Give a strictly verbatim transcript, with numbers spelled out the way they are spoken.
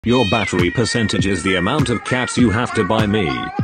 Your battery percentage is the amount of cats you have to buy me.